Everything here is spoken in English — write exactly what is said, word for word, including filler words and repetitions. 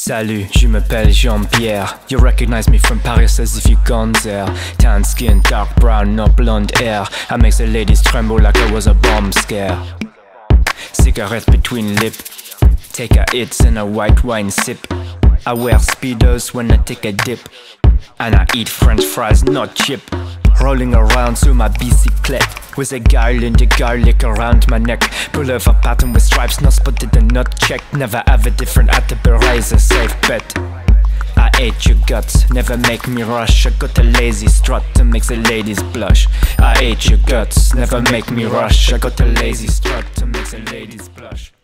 Salut, je m'appelle Jean-Pierre. You recognize me from Paris as if you gone there. Tan skin, dark brown, no blonde hair. I make the ladies tremble like I was a bomb scare. Cigarette between lip. Take a hit and a white wine sip. I wear speedos when I take a dip. And I eat french fries, not chip. Rolling around to my bicyclette with a garland of garlic around my neck. Pullover pattern with stripes, not spotted and not checked. Never have a different Atterbury razor, safe bet. I hate your guts, never make me rush. I got a lazy strut to make the ladies blush. I hate your guts, never make me rush. I got a lazy strut to make the ladies blush.